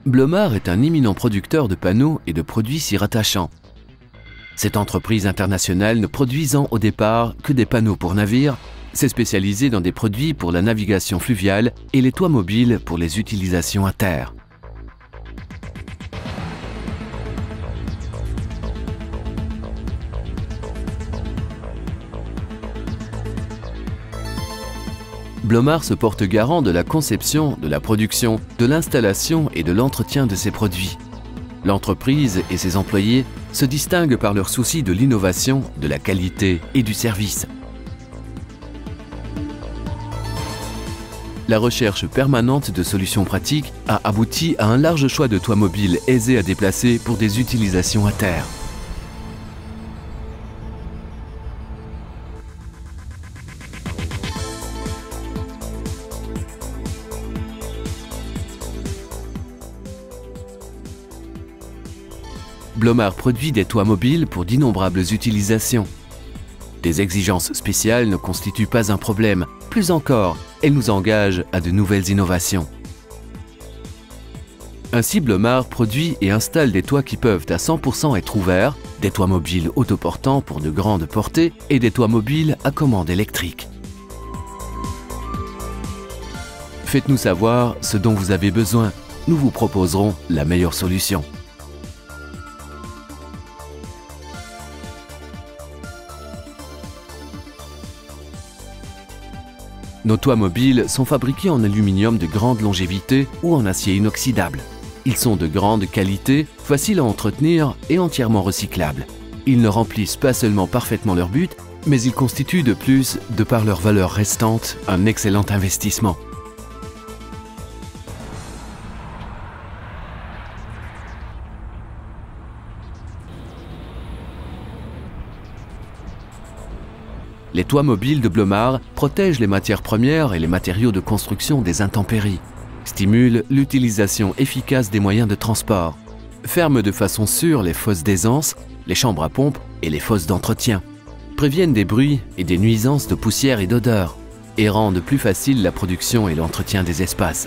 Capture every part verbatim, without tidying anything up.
Blomard est un éminent producteur de panneaux et de produits s'y rattachant. Cette entreprise internationale ne produisant au départ que des panneaux pour navires, s'est spécialisée dans des produits pour la navigation fluviale et les toits mobiles pour les utilisations à terre. Blomard se porte garant de la conception, de la production, de l'installation et de l'entretien de ses produits. L'entreprise et ses employés se distinguent par leur souci de l'innovation, de la qualité et du service. La recherche permanente de solutions pratiques a abouti à un large choix de toits mobiles aisés à déplacer pour des utilisations à terre. Blomard produit des toits mobiles pour d'innombrables utilisations. Des exigences spéciales ne constituent pas un problème. Plus encore, elles nous engagent à de nouvelles innovations. Ainsi, Blomard produit et installe des toits qui peuvent à cent pour cent être ouverts, des toits mobiles autoportants pour de grandes portées et des toits mobiles à commande électrique. Faites-nous savoir ce dont vous avez besoin. Nous vous proposerons la meilleure solution. Nos toits mobiles sont fabriqués en aluminium de grande longévité ou en acier inoxydable. Ils sont de grande qualité, faciles à entretenir et entièrement recyclables. Ils ne remplissent pas seulement parfaitement leur but, mais ils constituent de plus, de par leur valeur restante, un excellent investissement. Les toits mobiles de Blomard protègent les matières premières et les matériaux de construction des intempéries, stimulent l'utilisation efficace des moyens de transport, ferment de façon sûre les fosses d'aisance, les chambres à pompe et les fosses d'entretien, préviennent des bruits et des nuisances de poussière et d'odeur, et rendent plus facile la production et l'entretien des espaces.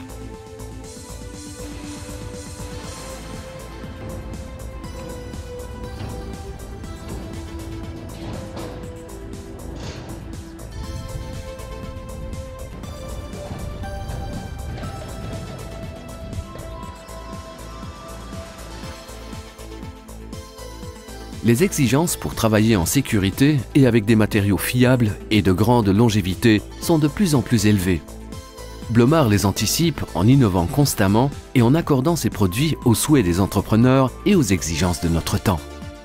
Les exigences pour travailler en sécurité et avec des matériaux fiables et de grande longévité sont de plus en plus élevées. Blomard les anticipe en innovant constamment et en accordant ses produits aux souhaits des entrepreneurs et aux exigences de notre temps.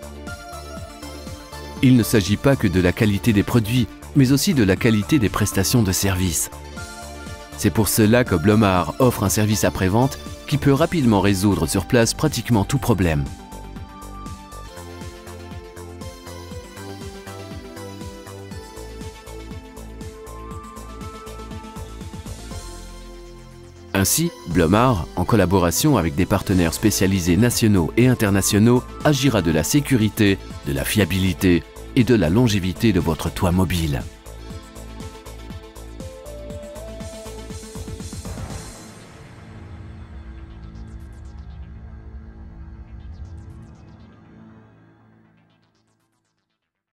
Il ne s'agit pas que de la qualité des produits, mais aussi de la qualité des prestations de service. C'est pour cela que Blomard offre un service après-vente qui peut rapidement résoudre sur place pratiquement tout problème. Ainsi, Blomard, en collaboration avec des partenaires spécialisés nationaux et internationaux, agira de la sécurité, de la fiabilité et de la longévité de votre toit mobile.